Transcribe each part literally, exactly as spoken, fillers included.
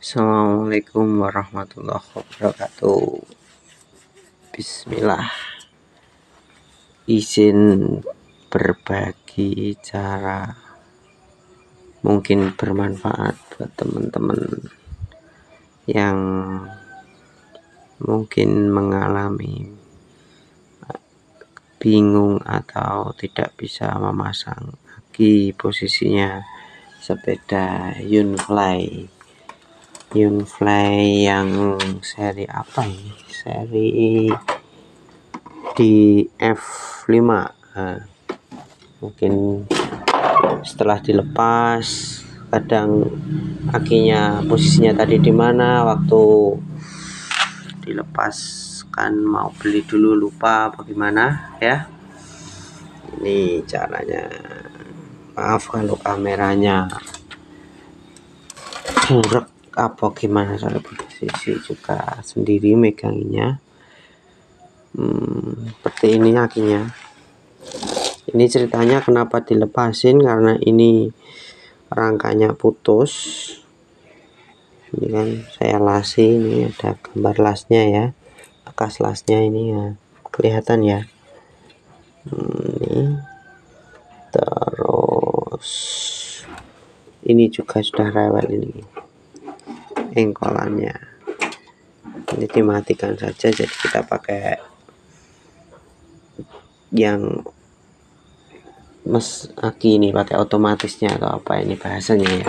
Assalamualaikum warahmatullahi wabarakatuh. Bismillah. Izin berbagi cara mungkin bermanfaat buat teman-teman yang mungkin mengalami bingung atau tidak bisa memasang aki posisinya sepeda Yunfly Yunfly yang seri apa ini? Seri di F lima. Nah, mungkin setelah dilepas kadang akinya posisinya tadi di mana waktu dilepaskan, mau beli dulu lupa bagaimana ya. Ini caranya. Maaf kalau kameranya buruk apa gimana, soalnya posisi juga sendiri meganginya. Hmm, seperti ini akinya. Ini ceritanya kenapa dilepasin, karena ini rangkanya putus. Ini kan saya lasi, ini ada gambar lasnya ya, bekas lasnya ini ya, kelihatan ya. Hmm, ini terus ini juga sudah rewel, ini engkolannya. Ini dimatikan saja, jadi kita pakai yang mes aki ini, pakai otomatisnya atau apa ini bahasanya ya.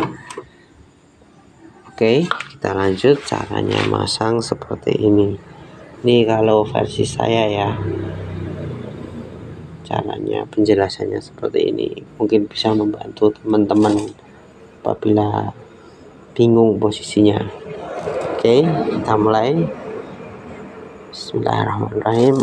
Oke, kita lanjut. Caranya masang seperti ini. Ini kalau versi saya ya, caranya penjelasannya seperti ini, mungkin bisa membantu teman-teman apabila bingung posisinya. Oke, kita mulai. Bismillahirrahmanirrahim.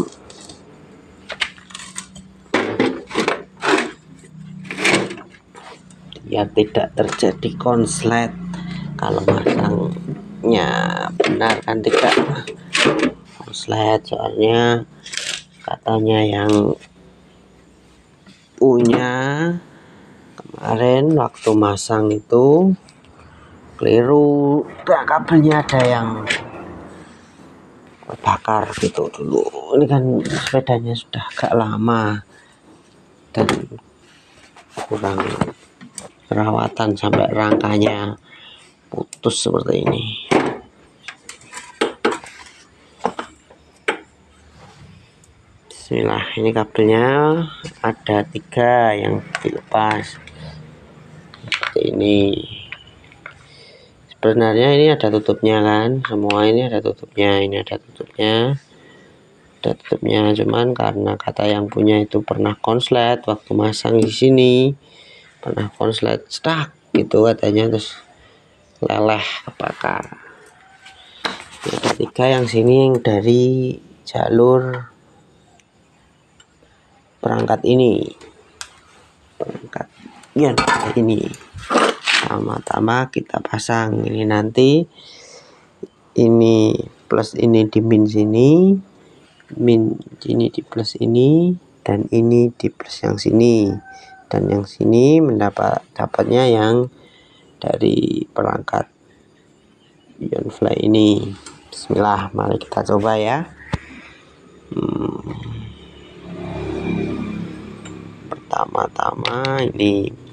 Ya, tidak terjadi konslet kalau masangnya benar, kan tidak konslet, soalnya katanya yang punya kemarin waktu masang itu keliru, nah, kabelnya ada yang bakar gitu dulu. Ini kan sepedanya sudah agak lama dan kurang perawatan sampai rangkanya putus seperti ini. Bismillah. Ini kabelnya ada tiga yang dilepas seperti ini. Sebenarnya ini ada tutupnya kan, semua ini ada tutupnya, ini ada tutupnya, ada tutupnya. Cuman karena kata yang punya itu pernah konslet waktu masang di sini, pernah konslet stuck gitu katanya, terus leleh kebakar. Ada tiga yang sini yang dari jalur perangkat ini, perangkat ya ini. Pertama-tama kita pasang ini, nanti ini plus ini di min sini, min ini di plus ini, dan ini di plus yang sini, dan yang sini mendapat dapatnya yang dari perangkat Yunfly ini. Bismillah, mari kita coba ya. Hmm. Pertama-tama ini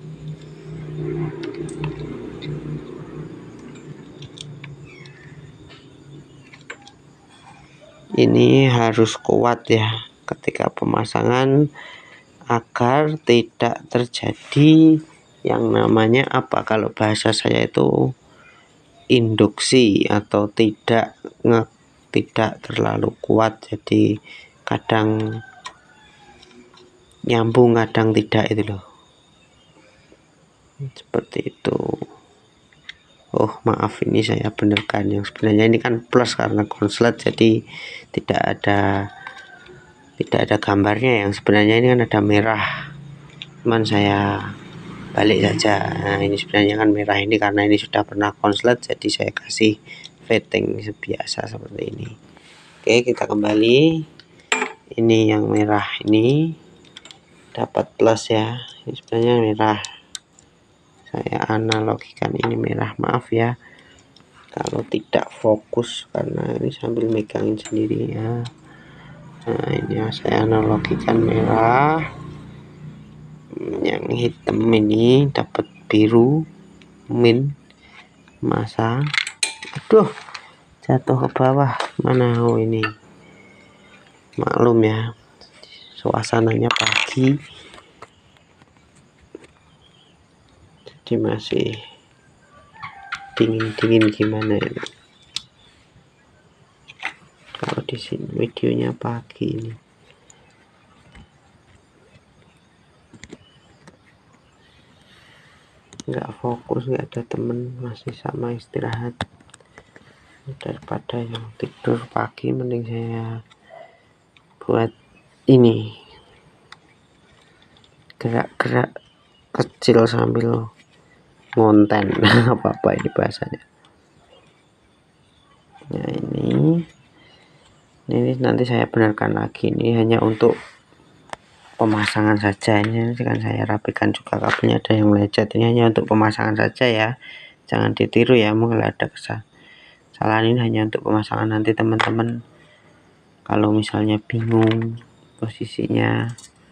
ini harus kuat ya ketika pemasangan, agar tidak terjadi yang namanya apa, kalau bahasa saya itu induksi, atau tidak nge, tidak terlalu kuat, jadi kadang nyambung kadang tidak, itu loh, seperti itu. Oh maaf, ini saya benarkan, yang sebenarnya ini kan plus karena konslet, jadi tidak ada tidak ada gambarnya. Yang sebenarnya ini kan ada merah, cuman saya balik saja. Nah, ini sebenarnya kan merah, ini karena ini sudah pernah konslet, jadi saya kasih fitting biasa seperti ini. Oke, kita kembali. Ini yang merah ini dapat plus ya, ini sebenarnya merah, saya analogikan ini merah, maaf ya. kalau tidak fokus karena ini sambil megangin sendiri ya. Nah ini saya analogikan merah, yang hitam ini dapat biru min masa. Aduh, jatuh ke bawah. Mana? Oh ini, maklum ya, suasananya pagi jadi masih dingin-dingin gimana ini. Kalau di sini videonya pagi ini. Nggak fokus, nggak ada temen, masih sama istirahat. Daripada yang tidur pagi, mending saya buat ini gerak-gerak kecil sambil ngonten. Apa-apa ini bahasanya. Nah ini ini nanti saya benarkan lagi, ini hanya untuk pemasangan saja. Ini kan saya rapikan juga, kabelnya ada yang lecet, ini hanya untuk pemasangan saja ya, jangan ditiru ya, mungkin ada kesalahan. Ini hanya untuk pemasangan, nanti teman-teman kalau misalnya bingung posisinya,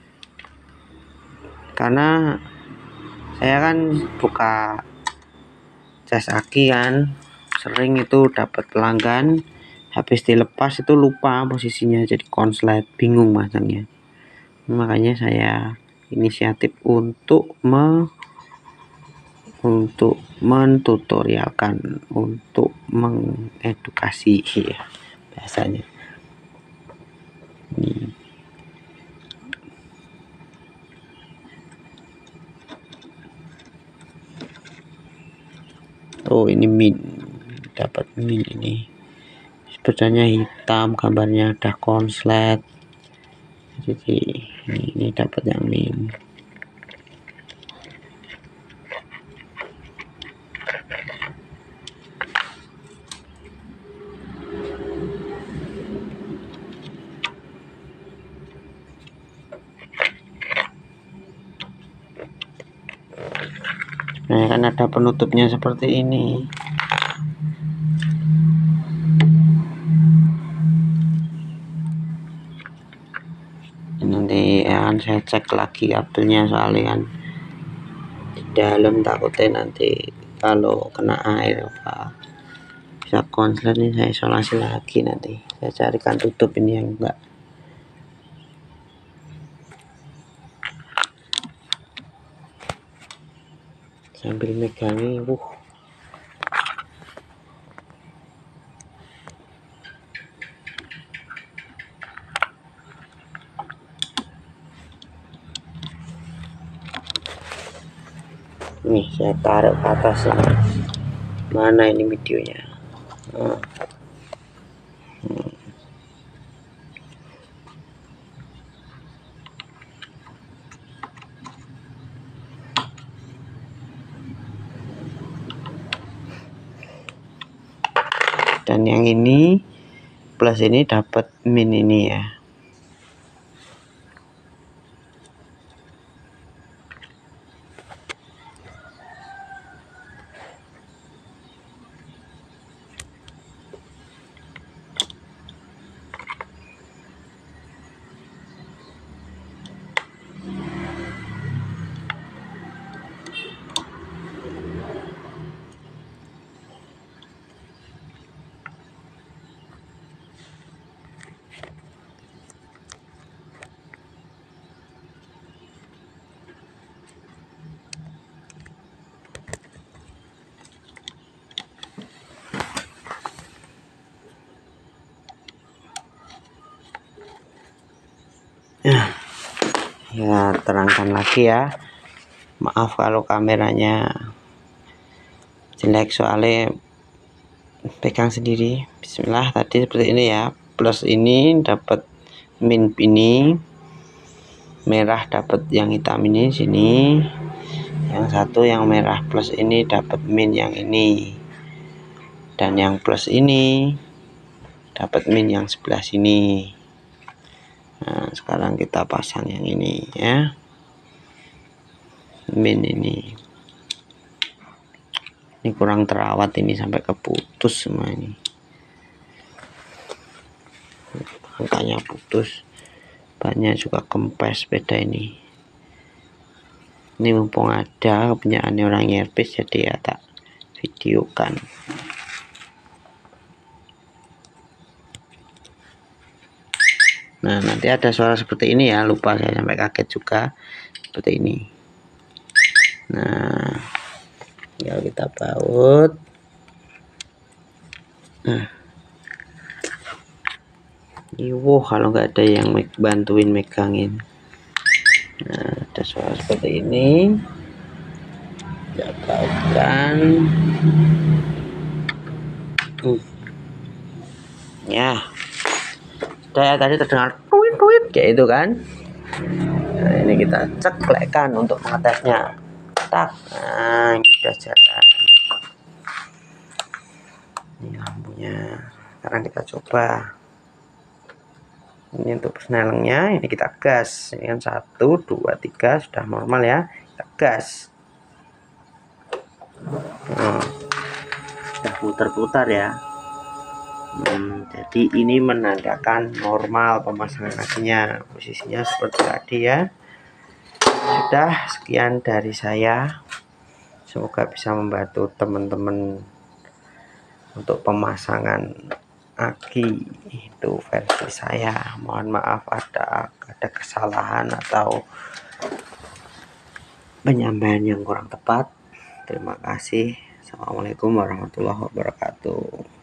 karena saya kan buka cas aki kan, sering itu dapat pelanggan habis dilepas itu lupa posisinya, jadi konslet, bingung masangnya. Makanya saya inisiatif untuk me untuk mentutorialkan, untuk mengedukasi ya bahasanya. Ini oh ini min, dapat min ini sebenarnya hitam, gambarnya ada konslet, jadi ini, ini dapat yang min. Nah kan ada penutupnya seperti ini. Nanti akan saya cek lagi kabelnya, soalnya kan di dalam takutnya nanti kalau kena air apa bisa konslet. Ini saya isolasi lagi, nanti saya carikan tutup ini yang enggak. Sambil megangi, wuh. Nih saya taruh ke atas lah. Mana ini videonya? Nah. Hmm. Dan yang ini plus ini dapat min ini ya. Ya, ya terangkan lagi ya. Maaf kalau kameranya jelek, soalnya pegang sendiri. Bismillah, tadi seperti ini ya. Plus ini dapat min ini, merah dapat yang hitam ini sini. Yang satu yang merah plus ini dapat min yang ini. Dan yang plus ini dapat min yang sebelah sini. Nah, sekarang kita pasang yang ini ya. Min ini. Ini kurang terawat, ini sampai keputus semua ini. Angkanya putus. Banyak juga kempes sepeda ini. Ini mumpung ada kepunyaan orang Airpeace, jadi ya tak videokan. Nah, nanti ada suara seperti ini ya, lupa saya sampai kaget juga seperti ini. Nah, tinggal kita baut. Nah, iwoh kalau nggak ada yang bantuin megangin. Nah, ada suara seperti ini. Ya, bautkan. Hmm. Ya, saya tadi terdengar tuit tuit kayak itu kan. Nah, ini kita ceklekkan untuk mengetesnya. Tak, nah ini udah jalan. Ini lampunya. Sekarang kita coba. Ini untuk persnelingnya, ini kita gas. Ini kan satu, dua, tiga sudah normal ya. Kita gas. Nah, sudah putar-putar ya. Hmm, jadi ini menandakan normal pemasangan akinya. Posisinya seperti tadi ya. Sudah, sekian dari saya. Semoga bisa membantu teman-teman untuk pemasangan aki itu versi saya. Mohon maaf ada ada kesalahan atau penyampaian yang kurang tepat. Terima kasih. Assalamualaikum warahmatullahi wabarakatuh.